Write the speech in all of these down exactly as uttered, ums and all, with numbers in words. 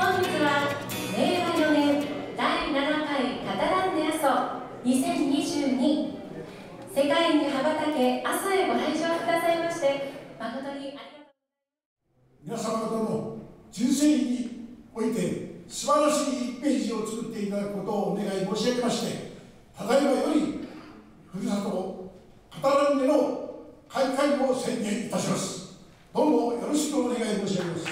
本日はれいわよねんだいななかいカタランネ阿蘇にせんにじゅうに世界に羽ばたけ阿蘇へご来場くださいまして誠にありがとう。 皆様方の人生において素晴らしいいちページを作っていただくことをお願い申し上げまして、ただいまよりふるさとカタランネの開会を宣言いたします。どうもよろしくお願い申し上げます。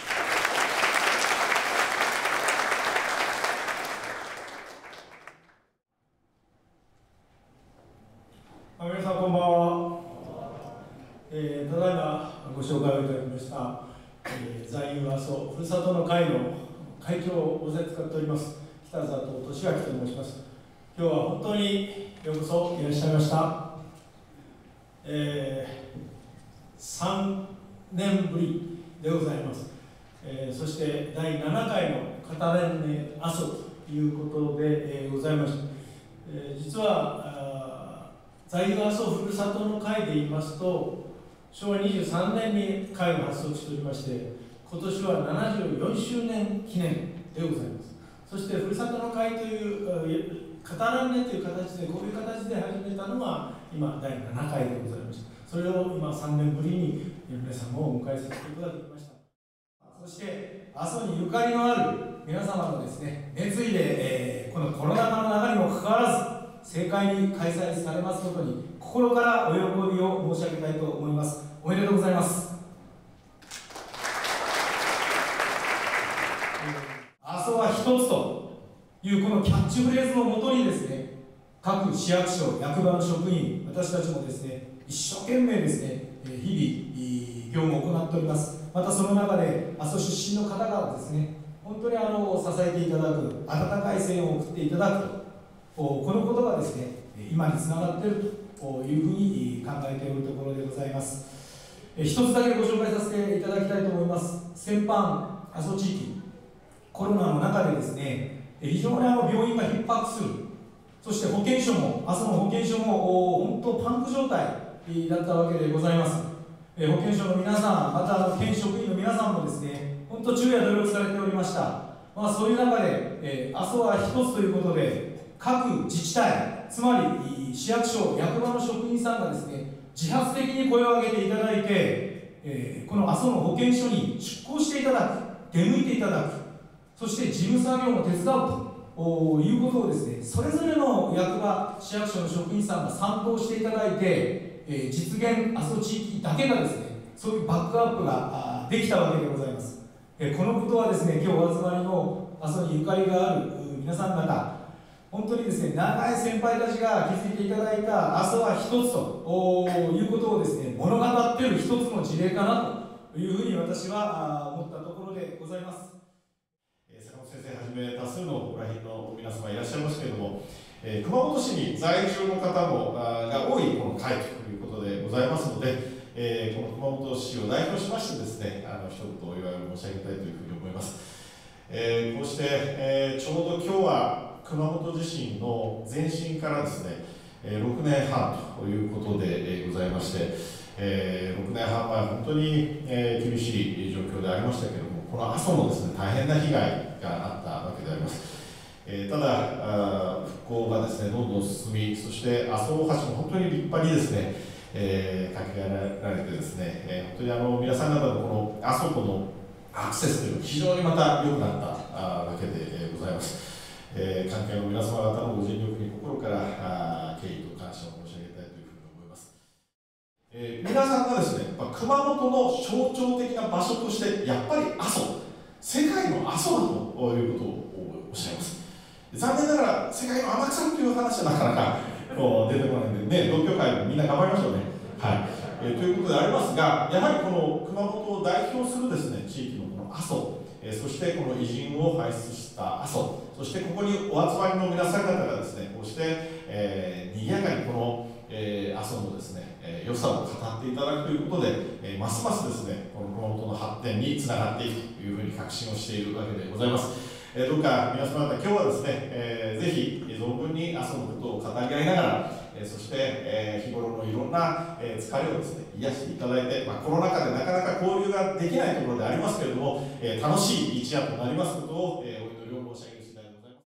皆さんこんばんは。えー、ただいまご紹介をいただきました、えー、在遊阿蘇ふるさとの会の会長を仰せつかっております北里俊明と申します。今日は本当にようこそいらっしゃいました。えー、さんねんぶりでございます。えー、そしてだいななかいのカタランネ阿蘇ということで、えー、ございました。えー、実は在遊阿蘇ふるさとの会で言いますと、しょうわにじゅうさんねんに会が発足しておりまして、今年はななじゅうよんしゅうねん記念でございます。そしてふるさとの会というカタランネという形で、こういう形で始めたのは今だいななかいでございました。それを今さんねんぶりに皆様をお迎えさせていただきました。そして阿蘇にゆかりのある皆様のですね熱意で、えー、このコロナ禍の中にもかかわらず盛会に開催されますことに心からお喜びを申し上げたいと思います。おめでとうございます。阿蘇は一つというこのキャッチフレーズのもとにですね、各市役所、役場の職員、私たちもですね、一生懸命ですね、日々業務を行っております。またその中で阿蘇出身の方々ですね、本当にあの支えていただく、温かい声援を送っていただくと、このことがですね、今につながっているというふうに考えておるところでございます。一つだけご紹介させていただきたいと思います。先般、阿蘇地域、コロナの中でですね、非常にあの病院が逼迫する、そして保健所も、阿蘇の保健所も本当パンク状態だったわけでございます。保健所の皆さん、また県職員の皆さんもですね、本当昼夜努力されておりました。まあ、そういう中で、えー、阿蘇は一つということで、各自治体、つまり市役所、役場の職員さんがですね、自発的に声を上げていただいて、えー、この阿蘇の保健所に出向していただく、出向いていただく、そして事務作業も手伝うということをですね、それぞれの役場、市役所の職員さんが賛同していただいて、えー、実現、阿蘇地域だけがですね、そういうバックアップができたわけでございます。えー、このことはですね、今日お集まりの阿蘇にゆかりがある皆さん方、本当にですね、長い先輩たちが築いていただいた阿蘇は一つということをですね、物語っている一つの事例かなというふうに私は思ったところでございます。 坂本先生はじめ多数の来賓の皆様いらっしゃいますけれども、えー、熊本市に在住の方もあが多いこの会ということでございますので、えー、この熊本市を代表しましてですね、あの一言お祝いを申し上げたいというふうに思います。えー、こうして、えー、ちょうど今日は熊本地震の前震からですね、えー、ろくねんはんということで、えー、ございまして、えー、ろくねんはんまえ本当に、えー、厳しい状況でありましたけれども、この阿蘇もですね、大変な被害があったわけであります。えー、ただ復興がですね、どんどん進み、そして阿蘇大橋も本当に立派にですね、えー、架け替えられてですね、えー、本当にあの皆さん方のこの阿蘇とのアクセスというのは非常にまた良くなったわけでございます。えー、関係の皆様方のご尽力に心から敬意と感謝を申し上げたいというふうに思います。えー、皆さんがですね、熊本の象徴的な場所としてやっぱり阿蘇、世界の阿蘇だということをおっしゃいます。残念ながら世界の天草という話はなかなかこう出てこないんでね、同居会みんな頑張りましょうね。はい、えー、ということでありますが、やはりこの熊本を代表するですね、地域のこの阿蘇、えー、そしてこの偉人を輩出した阿蘇、そしてここにお集まりの皆さん方がですね、こうして、えー、賑やかにこの、えー、阿蘇のですね、えー、良さを語っていただくということで、えー、ますますですね、この熊本の発展につながっていくというふうに確信をしているわけでございます。 えー、どうか皆様方、今日はですね、えー、ぜひ存分に阿蘇のことを語り合いながら、えー、そして、えー、日頃のいろんな、えー、疲れをですね、癒していただいて、まあ、コロナ禍でなかなか交流ができないところでありますけれども、えー、楽しい一夜となりますことを、えー、お祈りを申し上げる次第でございます。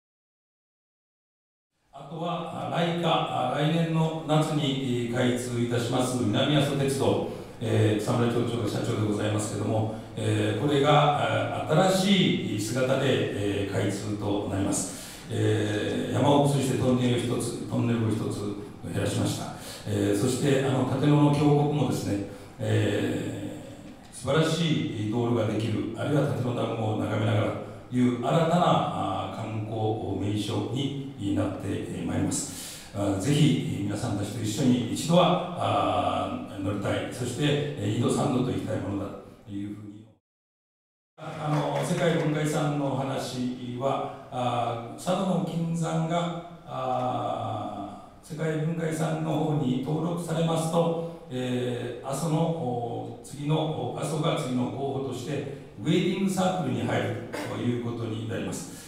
あとは来夏、来年の夏に開通いたします南阿蘇鉄道、えー、草村町長が社長でございますけれども、えー、これが新しい姿で、えー、開通となります。えー、山を通じてトンネルを一つ、トンネルを一つ減らしました。えー、そしてあの立野の峡谷もですね、えー、素晴らしい道路ができる、あるいは立野ダムを眺めながらという新たな観光名所になってまいります。ぜひ皆さんたちと一緒に一度は乗りたい、そして二度三度と行きたいものだというふうに。あの世界文化遺産の話は、佐渡の金山が世界文化遺産の方に登録されますと、えー、阿蘇の次の阿蘇が次の候補としてウェディングサークルに入るということになります。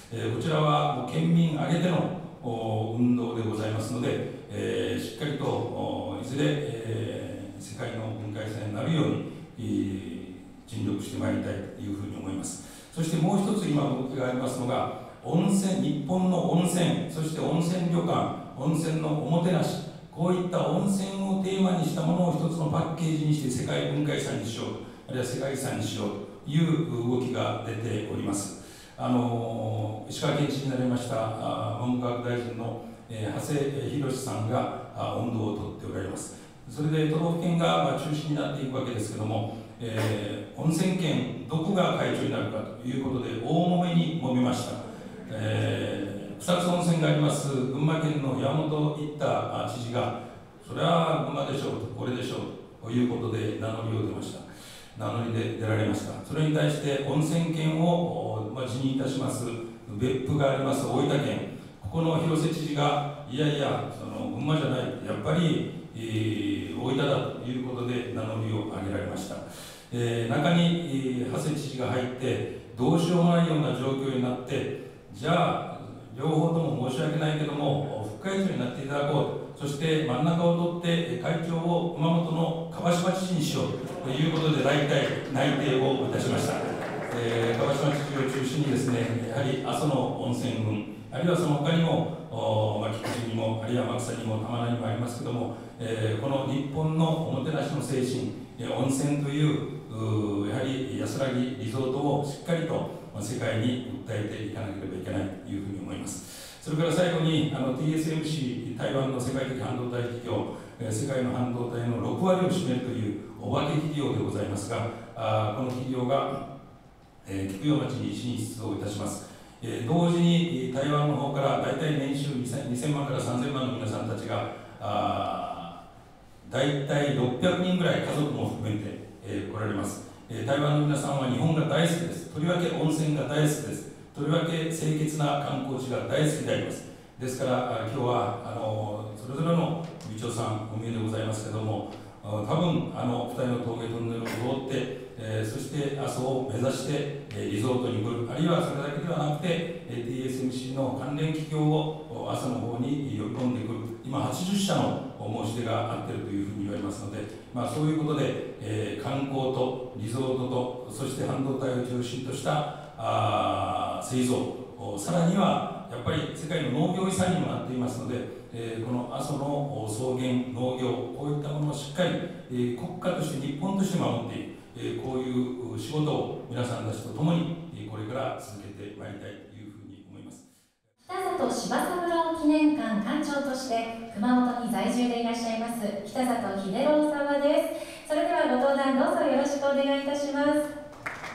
えー、こちらはもう県民挙げての運動でございますので、えー、しっかりといずれ、えー、世界の文化遺産になるように、えー、尽力してまいりたいというふうに思います。そしてもう一つ今動きがありますのが、温泉、日本の温泉、そして温泉旅館、温泉のおもてなし、こういった温泉をテーマにしたものを一つのパッケージにして世界文化遺産にしよう、あるいは世界遺産にしようという動きが出ております。あの石川県知事になりました文部科学大臣の、えー、長谷博さんが音頭を取っておられます。それで都道府県が、まあ、中心になっていくわけですけども、えー、温泉県どこが会長になるかということで大揉めに揉めました。えー、草津温泉があります群馬県の山本一太知事が、それは群馬でしょうと、これでしょうということで名乗りを出ました。名乗りで出られました。それに対して温泉県を、まあ、辞任いたします別府があります大分県、ここの広瀬知事がいやいやその群馬じゃない、やっぱり、えー、大分だということで名乗りを上げられました。えー、中に、えー、長谷知事が入ってどうしようもないような状況になって、じゃあ両方とも申し訳ないけども副会長になっていただこうと、そして真ん中を取って会長を熊本の蒲島知事にしようということで大体内定をいたしました。えー、蒲島知事を中心にですね、やはり阿蘇の温泉群、あるいはその他にも、まあ、菊池にも、あるいは天草にも玉名にもありますけども、えー、この日本のおもてなしの精神、温泉というやはり安らぎリゾートをしっかりと世界に訴えていかなければいけないというふうに思います。それから最後にあの ティーエスエムシー 台湾の世界的半導体企業、世界の半導体のろく割を占めるというお化け企業でございますが、あこの企業が、えー、菊陽町に進出をいたします。えー、同時に台湾の方から大体年収にせんまんからさんぜんまんの皆さんたちがあ大体ろっぴゃくにんぐらい家族も含めて、えー、来られます。えー、台湾の皆さんは日本が大好きです。とりわけ温泉が大好きです。とりわけ清潔な観光地が大好きであります。ですから今日はあのそれぞれの部長さんお見えでございますけれども、多分あのふたりの峠トンネルを通って、えー、そして阿蘇を目指して、えー、リゾートに来る、あるいはそれだけではなくて ティーエスエムシー の関連企業を阿蘇の方に呼び込んでくる、今はちじゅっしゃの申し出があっているというふうに言われますので、まあ、そういうことで、えー、観光とリゾートとそして半導体を中心としたあ製造、さらにはやっぱり世界の農業遺産にもなっていますので、えー、この阿蘇の草原、農業、こういったものをしっかり、えー、国家として日本として守っていく、えー、こういう仕事を皆さんたちと共に、えー、これから続けてまいりたいというふうに思います。 北里柴三郎記念館館長として熊本に在住でいらっしゃいます北里秀郎様です。それではご登壇どうぞよろしくお願いいたします。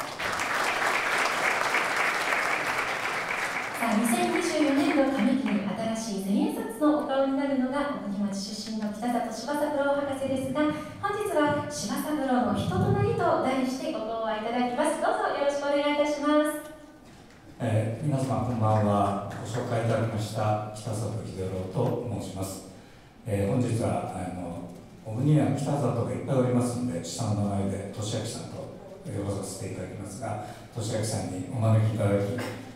にせんにじゅうよねんど上期に新しい千円札のお顔になるのが小国町出身の北里柴三郎博士ですが、本日は柴三郎の人となりと題してご講話いただきます。どうぞよろしくお願いいたします。 えー、皆様こんばんは。ご紹介いただきました北里秀郎と申します。えー、本日はあの小国や北里がいっぱいおりますので、下の名前で俊明さんと呼ばさせていただきますが、俊明さんにお招きいただき、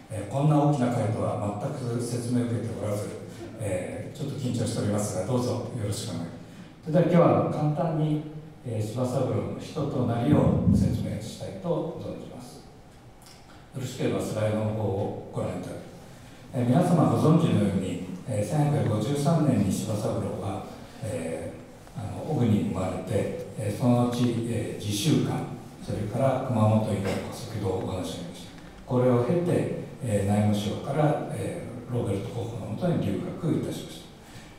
えー、こんな大きな会とは全く説明を受けておらず、えー、ちょっと緊張しておりますが、どうぞよろしくお願いします。それでは今日は簡単に、えー、柴三郎の人となりを説明したいと存じます。よろしければスライドの方をご覧いただき、えー、皆様ご存知のように、えー、せんはっぴゃくごじゅうさんねんに柴三郎は、えー、あの小国に生まれて、えー、その後、えー、自習館、それから熊本医大先ほどお話しありました。これを経て、えー、内務省から、えー、ローベルト候補のもとに留学いたしました。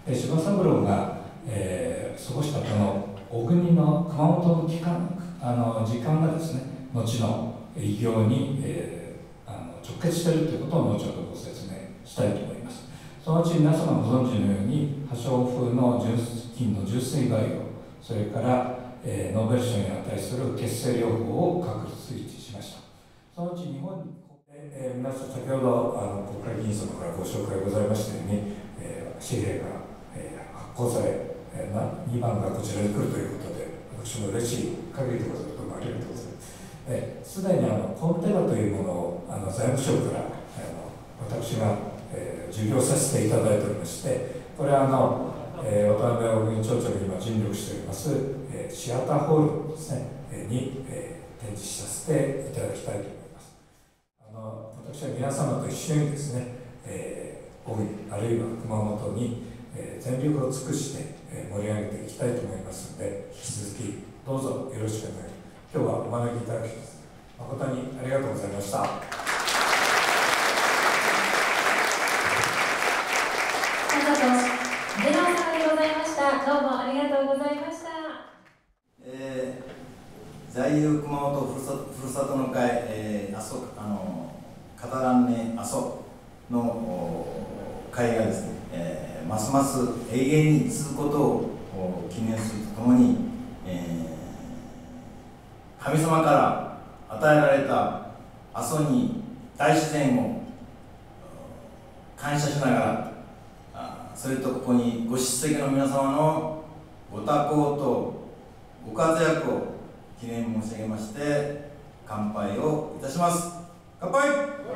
で柴三郎が、えー、過ごしたこの小国の熊本の期間あの時間がですね、後の偉業に、えー、あの直結しているということを後ほどご説明したいと思います。そのうち皆様ご存知のように破傷風の純菌の純粋培養、それから、えー、ノーベル賞に値する血清療法を確立しました。そのうち日本に、えー、皆さん先ほどあの国会議員様からご紹介ございましたように、えー、紙幣が、えー、発行され、えー、にばんがこちらに来るということで、私も嬉しい限りでございます。どうもありがとうございます。すでにあのコンテナというものをあの財務省からあの私が、えー、授業させていただいておりまして、これはあの、えー、渡辺小国町長が今尽力しております、えー、シアターホールですね、えー、に、えー、展示させていただきたいと思います。あの私は皆様と一緒にですね、えー、小国あるいは熊本に、えー、全力を尽くして、えー、盛り上げていきたいと思いますので、引き続きどうぞよろしくお願いします。今日はお招きいただき誠にありがとうございました。 出川さんでございました。どうもありがとうございました。 えー、在遊熊本ふるさふるさとの会、えー、あそあの語らんねあその会がですね、えー、ますます永遠に続くことを記念するとともに、えー、神様から与えられた阿蘇に大自然を感謝しながら、それとここにご出席の皆様のご多幸とご活躍を記念申し上げまして乾杯をいたします。乾杯。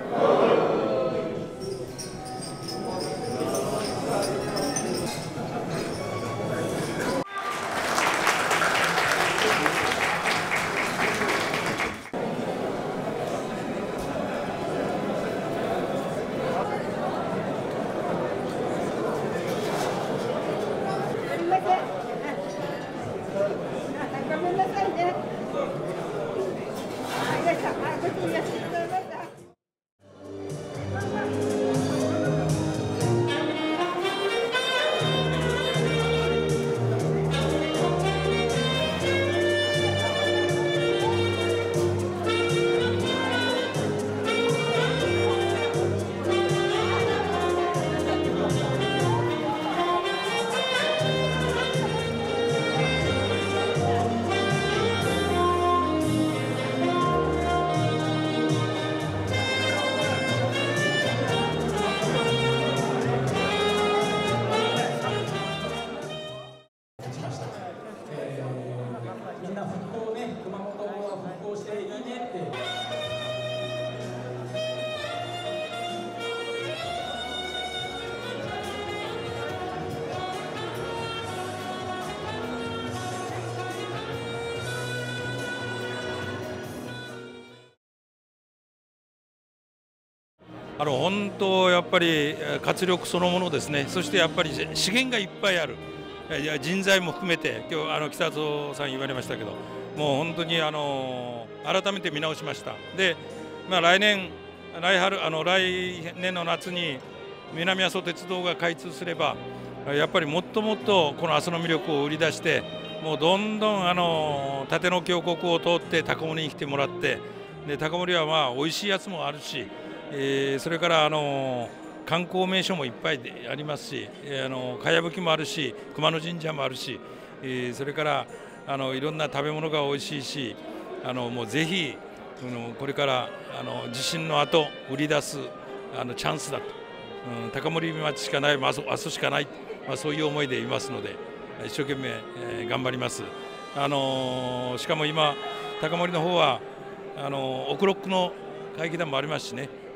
あの本当やっぱり活力そのものですね。そしてやっぱり資源がいっぱいある、人材も含めて今日あの北蔵さん言われましたけど、もう本当にあの改めて見直しました。で、まあ、来年来春あの来年の夏に南阿蘇鉄道が開通すれば、やっぱりもっともっとこの阿蘇の魅力を売り出して、もうどんどんあの立野峡谷を通って高森に来てもらって、で高森はまあ美味しいやつもあるし、えー、それからあの観光名所もいっぱいでありますし、えー、あのかやぶきもあるし、熊野神社もあるし、えー、それからあのいろんな食べ物が美味しいし、あのもうぜひこれからあの地震の後売り出すあのチャンスだと、うん、高森町しかない、阿蘇、阿蘇しかない、まあ、そういう思いでいますので一生懸命、えー、頑張ります。あのー、しかも今高森の方はあのー、オクロックの会議団もありますしね、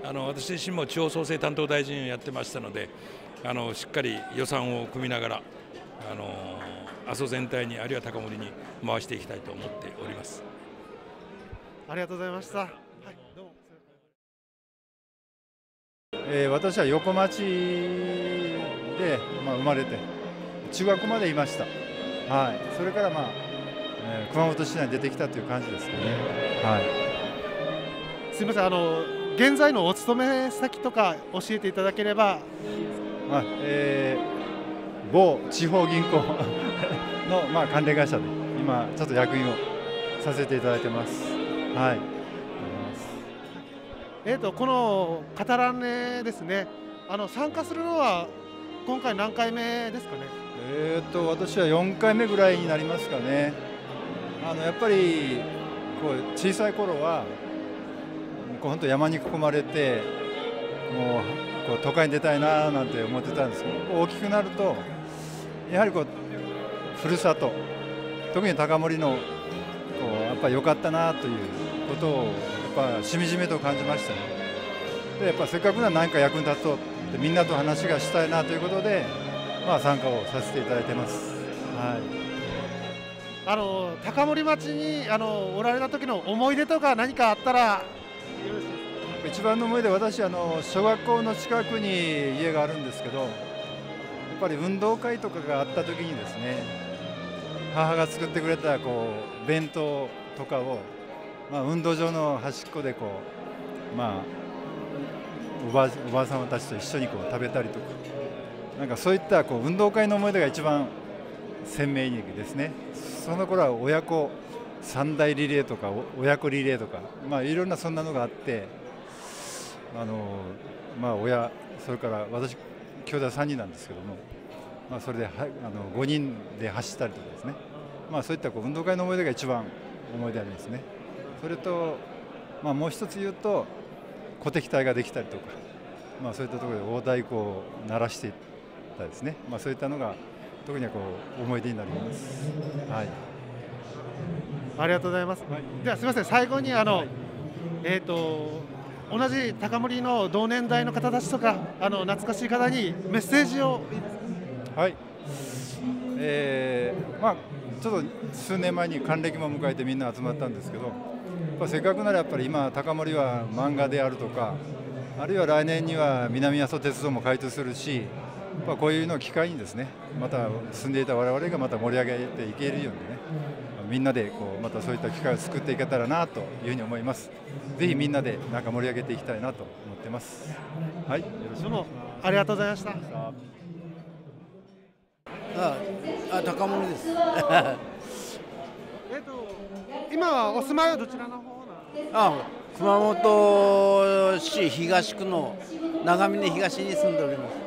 あの私自身も地方創生担当大臣をやってましたので、あのしっかり予算を組みながら、あの阿蘇全体にあるいは高森に回していきたいと思っております。 ありがとうございました。はい、どうも。 えー、私は横町で、まあ、生まれて中学までいました。はい、それから、まあえー、熊本市内に出てきたという感じですかね。はい、 すみません、あの現在のお勤め先とか教えていただければ。 あえー、某地方銀行の、まあ、関連会社で今ちょっと役員をさせていただいてます。はい。 えーとこのカタランネですね。あの参加するのは今回何回目ですかね。 えーと私はよんかいめぐらいになりますかね。あのやっぱりこう小さい頃はこう本当山に囲まれてもうこう都会に出たいななんて思ってたんですけど、大きくなるとやはりこうふるさと、特に高森のこうやっぱり良かったなということをやっぱしみじみと感じましたね。でやっぱせっかくなら何か役に立とうってみんなと話がしたいなということで、まあ、参加をさせていただいてます。はい、 あの高森町にあのおられた時の思い出とか何かあったらよろしいですか。 一番の思い出、私あの小学校の近くに家があるんですけど、やっぱり運動会とかがあった時にですね、母が作ってくれたこう弁当とかを、まあ、運動場の端っこでこう、まあ、おばあ、おばあ様たちと一緒にこう食べたりとか、なんかそういったこう運動会の思い出が一番鮮明にですね。その頃は親子三大リレーとか親子リレーとか、まあ、いろんなそんなのがあって、あのまあ、親それから私兄弟さんにんなんですけども、まあ、それではあのごにんで走ったりとかですね、まあ、そういったこう運動会の思い出が一番思い出ありますね。それと、まあ、もう一つ言うと鼓笛隊ができたりとか、まあ、そういったところで大太鼓を鳴らしていったですね、まあ、そういったのが特にこう思い出になります。はい、 ありがとうございます。はい、ではすみません、最後にあの、はい、えっ、ー、と同じ高森の同年代の方たちとかあの懐かしい方にメッセージを。 はい、えー、まあちょっと数年前に還暦も迎えてみんな集まったんですけど、やっぱせっかくならやっぱり今高森は漫画であるとか、あるいは来年には南阿蘇鉄道も開通するし、まあこういうのを機会にですね、また住んでいた我々がまた盛り上げていけるようにね、みんなでこうまたそういった機会を作っていけたらなというふうに思います。ぜひみんなでなんか盛り上げていきたいなと思ってます。はい、よろしくお願いします。 ありがとうございました。 ああ、高森です。 えっと今はお住まいはどちらの方なんですか。 あ、熊本市東区の長峰東に住んでおります。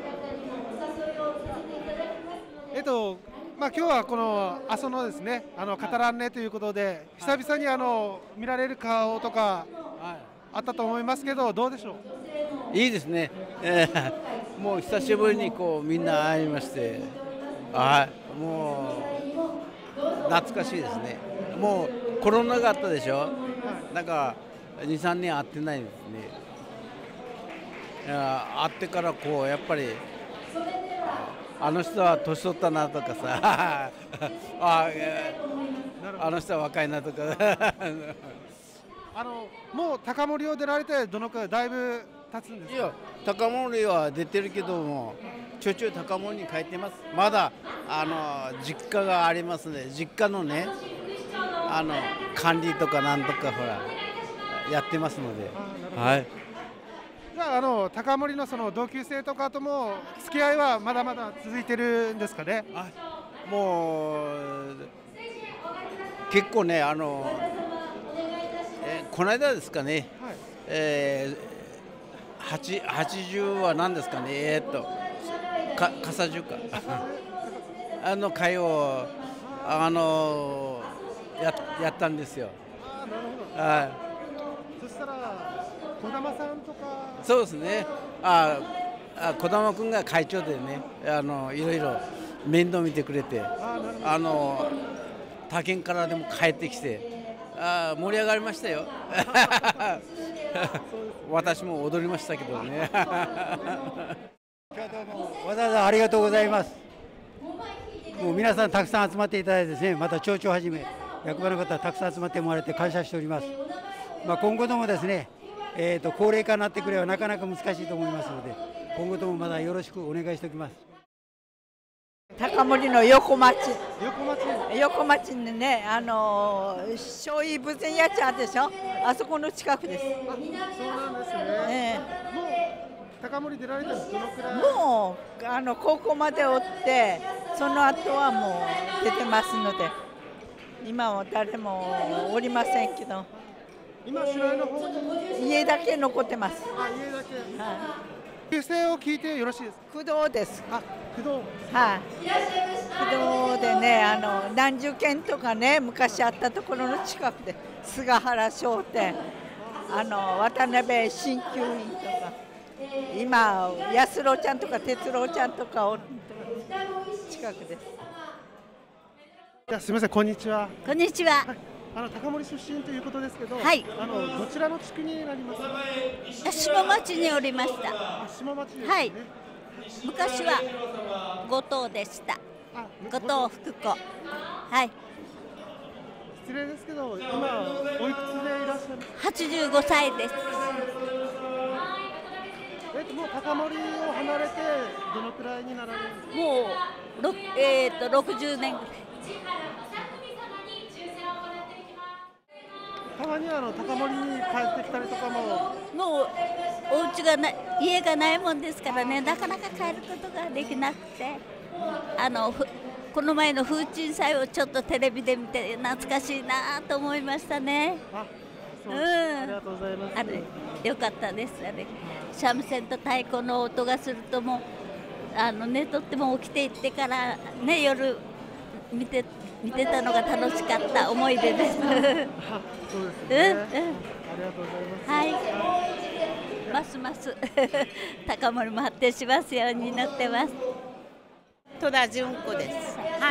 えっとまあ今日はこの阿蘇のですね、あのカタランネということで久々にあの見られる顔とかあったと思いますけど、どうでしょう。いいですね。えー、もう久しぶりにこうみんな会いまして、はい、もう懐かしいですね。もうコロナがあったでしょ。なんかにさんねん会ってないんですね。いや、会ってからこうやっぱり。あの人は年取ったなとかさあ, あの人は若いなとかあのもう高森を出られてどのくらいだいぶ経つんですか。 いや、高森は出てるけどもちょいちょい高森に帰ってます。まだあの実家がありますね。実家のねあの管理とかなんとかほらやってますので。はい、 じゃあ、あの高森のその同級生とかとも付き合いはまだまだ続いてるんですかね。 あ、もう結構ね、あのえこの間ですかね、はい、えー、はちじゅうは何ですかね、えー、っとか笠十かあの会をあの や, やったんですよ。 あ、なるほど。 はい、 そしたら児玉さんとか。 そうですね。ああ、児玉君が会長でね、あのいろいろ面倒見てくれて、あの他県からでも帰ってきて、あ盛り上がりましたよ。 そうですね。 私も踊りましたけどね。 今日はどうもわざわざありがとうございます。もう皆さんたくさん集まっていただいてですね、また町長はじめ役場の方たくさん集まってもらって感謝しております。まあ、今後ともですね、えーと高齢化になってくればなかなか難しいと思いますので、今後ともまだよろしくお願いしておきます。 高森の横町、 横町横町にね、あの醤油仏前屋茶でしょ、あそこの近くです。 そうなんですね。 ええ、 もう高森出られたのどのくらい？ もうあの高校までおって、その後はもう出てますので、今は誰もおりませんけど、 今白井の方に家だけ残ってます。 あ、家だけ。 はい。 旧姓を聞いてよろしいですか？ 工藤です。 あ、工藤。 はい。工藤でね、あの南樹軒とかね、昔あったところの近くで菅原商店、あの渡辺鍼灸院とか、今安郎ちゃんとか哲郎ちゃんとかおる近くです。 じゃあすみません、こんにちは。 こんにちは。 はい、あの高森出身ということですけど、 はい。 あのどちらの地区になりますか？ 下町におりました。 下町ですね。 はい。昔は後藤でした。後藤福子。はい。 失礼ですけど、今おいくつでいらっしゃいますか？ はちじゅうごさいです。 えっともう高森を離れてどのくらいになられるんですか？ もうろえっとろくじゅうねんぐらい。 たまにあの高森に帰ってきたりとかも。 もうお家がない、家がないもんですからね、なかなか帰ることができなくて、あのこの前の風鎮祭をちょっとテレビで見て懐かしいなと思いましたね。 あ、そう、 うん、 ありがとうございます。 あれよかったです。あれ三味線と太鼓の音がするともうあの寝とっても起きていってからね、夜見て見てたのが楽しかった思い出です。 そうですね。うん、うん、ありがとうございます。 はい、ますます高森も発展しますようになってます。 戸田純子です。はい。 はい、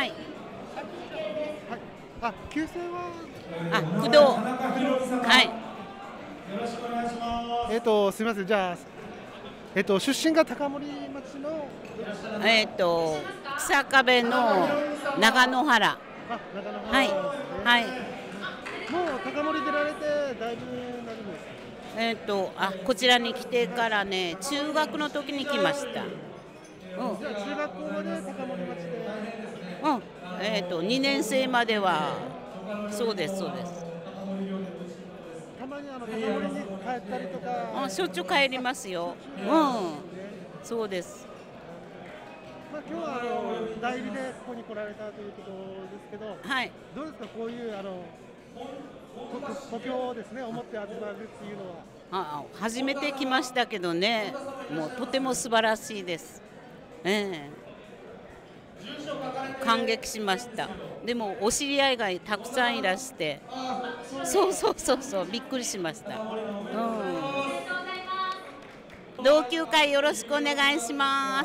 あ、旧姓は。 あ、工藤。はい。 よろしくお願いします。えっと、すみません、じゃあ。えっと、出身が高森町の。 えっと、草壁の長野原。 あ、長野原。 はい。はい。 もう高森出られて、だいぶなるんですか。 えっと、あ、こちらに来てからね、中学の時に来ました。 うん。じゃあ、中学校まで高森町で。 うん。えっと、にねん生までは。そうです、そうです。 たまにあの高森に帰ったりとか。 あ、しょっちゅう帰りますよ。うん。そうです。 まあ、今日はあの代理でここに来られたということですけど。 はい。 どうですか、こういうあの。故郷をですね、思って集まるっていうのは。 あ、初めて来ましたけどね。もうとても素晴らしいです。ええ。感激しました。でもお知り合いがたくさんいらして、そうそうそうそう、びっくりしました。うん。同級会よろしくお願いします。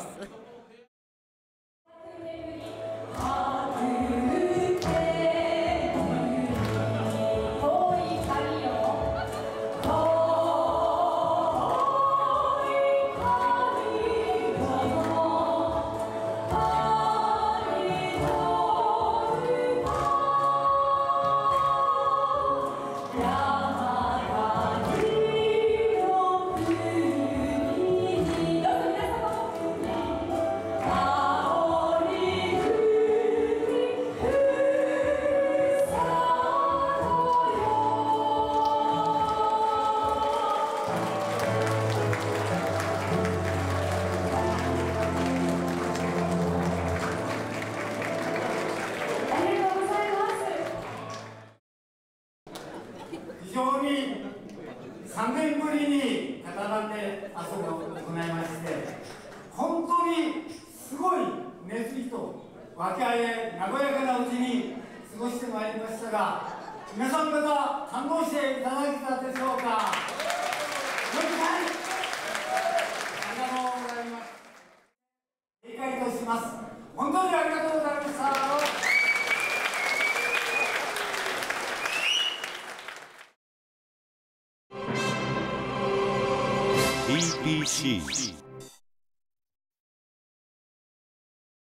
非常にさんねんぶりに語られ遊びを行いまして、本当にすごい熱意と和気あいあい和やかなうちに過ごしてまいりましたが、皆さん方感動していただけたでしょうか。よくない。ありがとうございます。理解とします。本当にありがとうございました。 シー